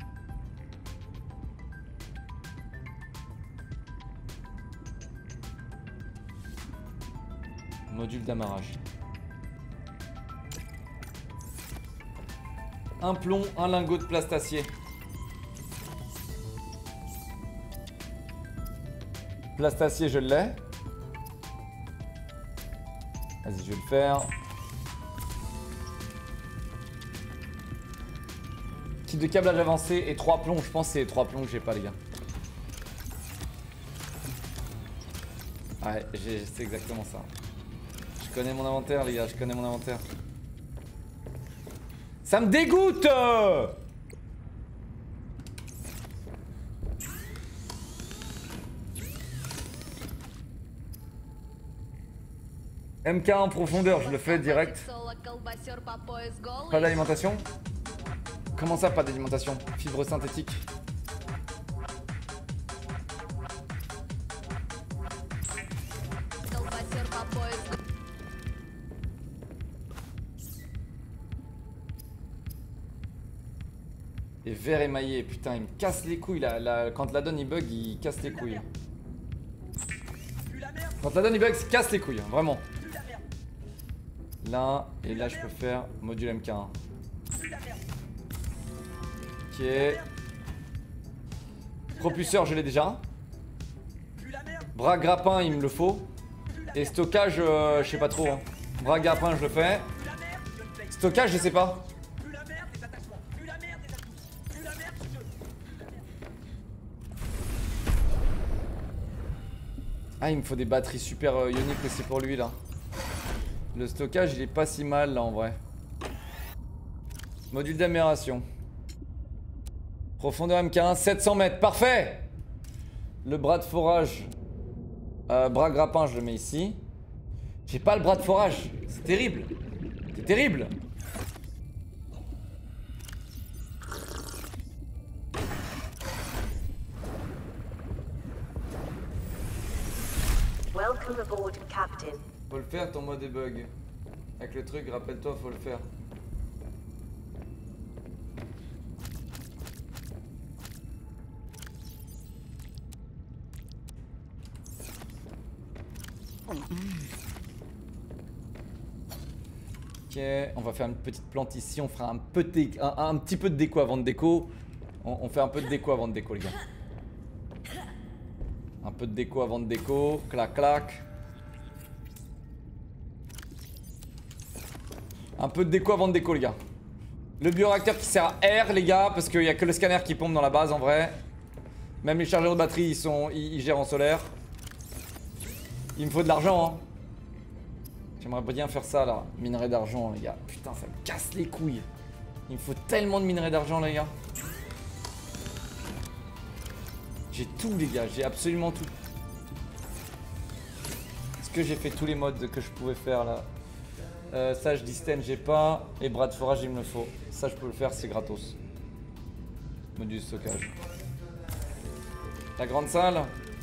Module d'amarrage. Un plomb, un lingot de plastacier. Plastacier, je l'ai. Vas-y, je vais le faire. Kit de câblage avancé et 3 plombs. Je pense que c'est 3 plombs que j'ai pas, les gars. Ouais, c'est exactement ça. Je connais mon inventaire, les gars, je connais mon inventaire. Ça me dégoûte! MK en profondeur, je le fais direct. Pas d'alimentation? Comment ça, pas d'alimentation? Fibre synthétique. Et vert émaillé, putain, il me casse les couilles là. Quand la donne il bug, il casse les couilles. Quand la donne il bug, il casse les couilles, vraiment. Là, et là je peux faire module MK1. Ok. Propulseur, je l'ai déjà. Bras grappin, il me le faut. Et stockage, je sais pas trop. Hein. Bras grappin, je le fais. Stockage, je sais pas. Ah, il me faut des batteries super ioniques aussi pour lui là. Le stockage, il est pas si mal là en vrai. Module d'amélioration. Profondeur MK1, 700 mètres, parfait! Le bras de forage. Bras grappin, je le mets ici. J'ai pas le bras de forage, c'est terrible. C'est terrible. Welcome aboard, Captain. Faut le faire ton mode debug. Avec le truc, rappelle-toi, faut le faire. Ok, on va faire une petite plante ici, on fera un petit peu de déco avant de déco. On fait un peu de déco avant de déco, les gars. Un peu de déco avant de déco, clac clac. Un peu de déco avant de déco, les gars. Le bioréacteur qui sert à R, les gars, parce qu'il n'y a que le scanner qui pompe dans la base en vrai. Même les chargeurs de batterie, ils gèrent en solaire. Il me faut de l'argent, hein. J'aimerais bien faire ça là, minerai d'argent, les gars. Putain, ça me casse les couilles. Il me faut tellement de minerai d'argent, les gars. J'ai tout, les gars, j'ai absolument tout. Est-ce que j'ai fait tous les modes que je pouvais faire là? Ça, je distène, j'ai pas. Et bras de forage, il me le faut. Ça, je peux le faire, c'est gratos. Module stockage. La grande salle.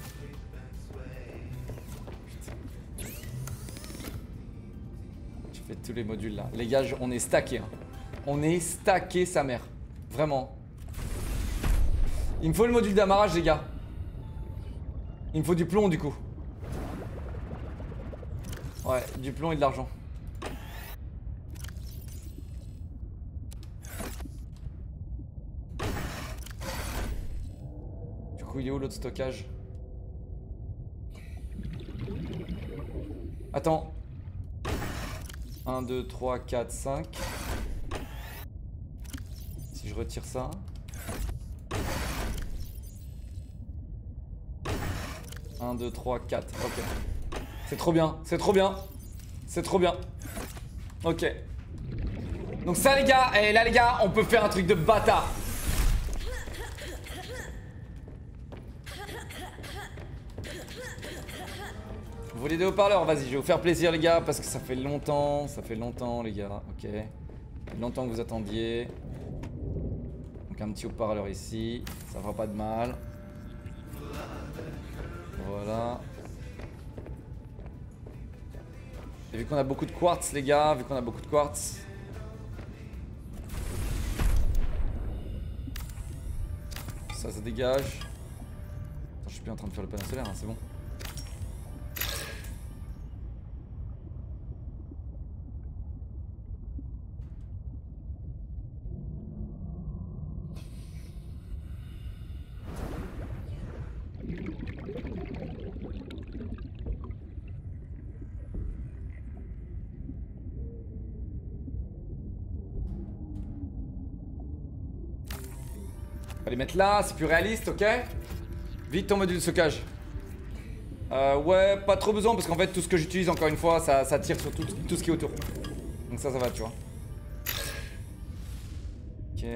J'ai fait tous les modules là. Les gars, on est stacké. Hein. On est stacké, sa mère. Vraiment. Il me faut le module d'amarrage, les gars. Il me faut du plomb, du coup. Ouais, du plomb et de l'argent. Du coup, il est où l'autre stockage? Attends. 1, 2, 3, 4, 5. Si je retire ça. Un, 2, 3, 4. Ok. C'est trop bien. C'est trop bien. C'est trop bien. Ok. Donc ça les gars, et là les gars, on peut faire un truc de bâtard. Vous voulez des haut-parleurs? Vas-y, je vais vous faire plaisir les gars, parce que ça fait longtemps les gars, ok. Ça fait longtemps que vous attendiez. Donc un petit haut-parleur ici, ça fera pas de mal. Voilà. Et vu qu'on a beaucoup de quartz les gars, vu qu'on a beaucoup de quartz. Ça dégage. Attends, je suis plus en train de faire le panneau solaire, hein, c'est bon. On va les mettre là, c'est plus réaliste, ok? Vite ton module de stockage. Ouais, pas trop besoin parce qu'en fait tout ce que j'utilise encore une fois ça tire sur tout ce qui est autour. Donc ça va, tu vois. Ok.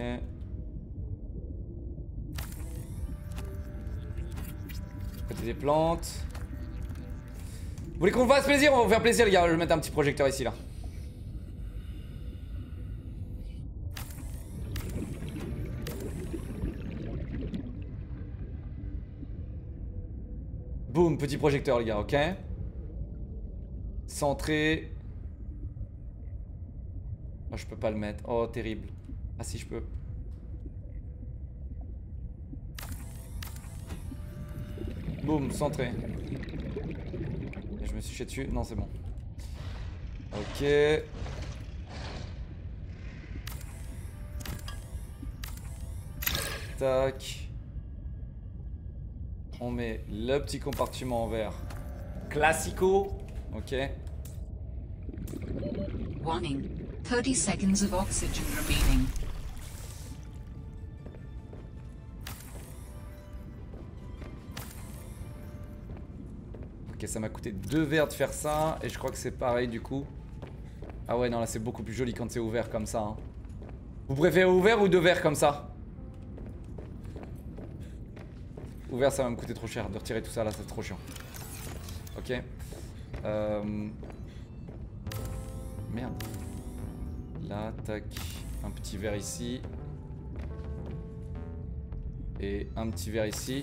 Côté des plantes. Vous voulez qu'on vous fasse plaisir? On va vous faire plaisir les gars, je vais mettre un petit projecteur ici là. Boum, petit projecteur les gars, ok. Centré. Oh, je peux pas le mettre. Oh, terrible. Ah si, je peux. Boum, centré. Et je me suis chié dessus. Non, c'est bon. Ok. Tac. On met le petit compartiment en verre classico, ok. Warning, 30 seconds of oxygen remaining. Ok, ça m'a coûté 2 verres de faire ça et je crois que c'est pareil du coup. Ah ouais, non, là c'est beaucoup plus joli quand c'est ouvert comme ça. Hein. Vous préférez ouvert ou 2 verres comme ça? Ouvert, ça va me coûter trop cher. De retirer tout ça là, c'est trop chiant. Ok. Merde. Là, tac. Un petit verre ici. Et un petit verre ici.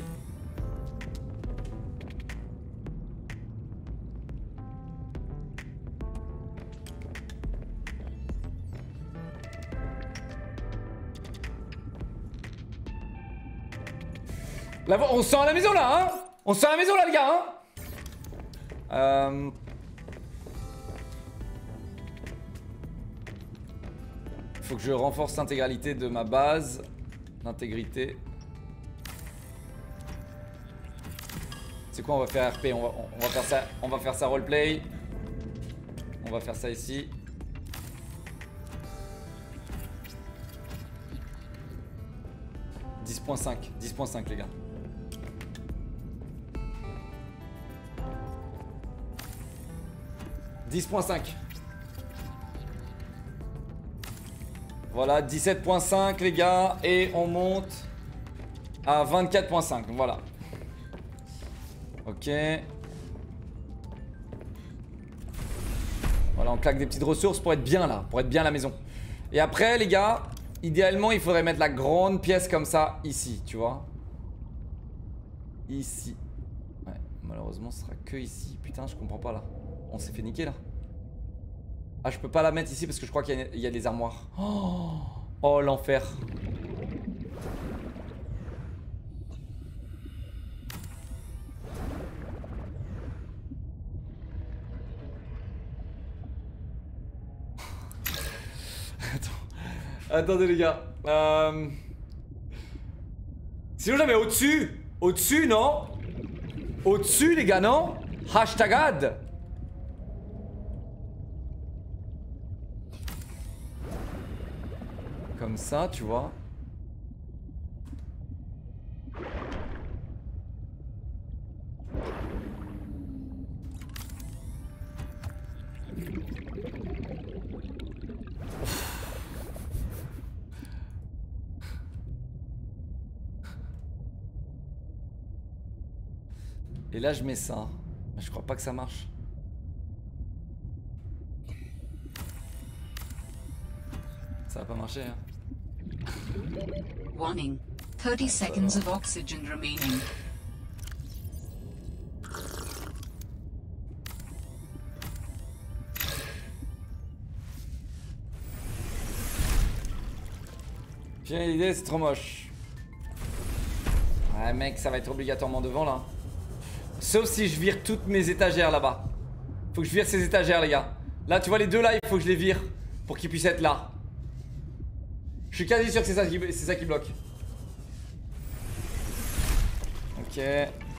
Là, on se sent à la maison là, hein? On se sent à la maison là, les gars, hein? Faut que je renforce l'intégralité de ma base. L'intégrité. C'est quoi, on va faire RP, on va faire ça, on va faire ça roleplay. On va faire ça ici. .5, 10.5 les gars. Voilà, 17.5 les gars. Et on monte à 24.5. Voilà. Ok. Voilà, on claque des petites ressources pour être bien là. Pour être bien à la maison. Et après les gars, idéalement il faudrait mettre la grande pièce comme ça ici, tu vois. Ici. Ouais, malheureusement ce sera que ici. Putain, je comprends pas là. On s'est fait niquer là. Ah, je peux pas la mettre ici parce que je crois qu'il y a des armoires. Oh, l'enfer. Attendez les gars. Sinon j'avais au-dessus. Au-dessus, non? Au-dessus les gars, non? Hashtag ad. comme ça, tu vois. Et là je mets ça. Mais je crois pas que ça marche. Ça va pas marcher hein. Warning. 30 seconds of oxygen remaining. J'ai l'idée, c'est trop moche. Ouais mec, ça va être obligatoirement devant là. Sauf si je vire toutes mes étagères là-bas. Faut que je vire ces étagères les gars. Là tu vois les deux là, il faut que je les vire pour qu'ils puissent être là. Je suis quasi sûr que c'est ça qui bloque. Ok.